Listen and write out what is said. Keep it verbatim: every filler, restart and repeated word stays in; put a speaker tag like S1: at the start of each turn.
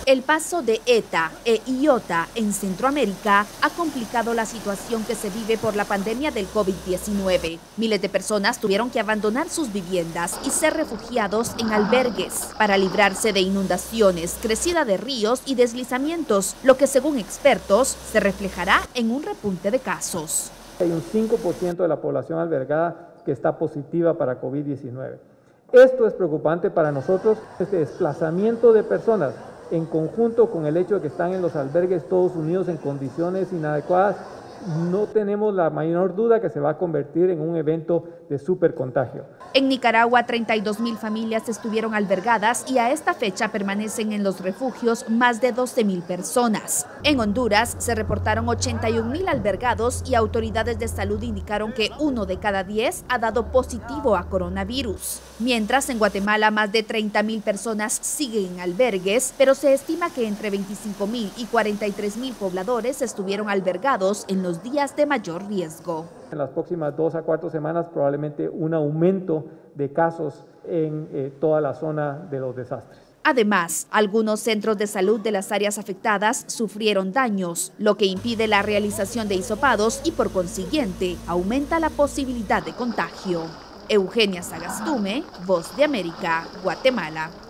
S1: El paso de ETA e IOTA en Centroamérica ha complicado la situación que se vive por la pandemia del COVID diecinueve. Miles de personas tuvieron que abandonar sus viviendas y ser refugiados en albergues para librarse de inundaciones, crecida de ríos y deslizamientos, lo que según expertos se reflejará en un repunte de casos.
S2: Hay un cinco por ciento de la población albergada que está positiva para COVID diecinueve. Esto es preocupante para nosotros, este desplazamiento de personas en conjunto con el hecho de que están en los albergues todos unidos en condiciones inadecuadas. No tenemos la mayor duda que se va a convertir en un evento de supercontagio.
S1: En Nicaragua, treinta y dos mil familias estuvieron albergadas y a esta fecha permanecen en los refugios más de doce mil personas. En Honduras se reportaron ochenta y un mil albergados y autoridades de salud indicaron que uno de cada diez ha dado positivo a coronavirus. Mientras en Guatemala más de treinta mil personas siguen en albergues, pero se estima que entre veinticinco mil y cuarenta y tres mil pobladores estuvieron albergados en los días de mayor riesgo.
S2: En las próximas dos a cuatro semanas probablemente un aumento de casos en eh, toda la zona de los desastres.
S1: Además, algunos centros de salud de las áreas afectadas sufrieron daños, lo que impide la realización de hisopados y por consiguiente aumenta la posibilidad de contagio. Eugenia Sagastume, Voz de América, Guatemala.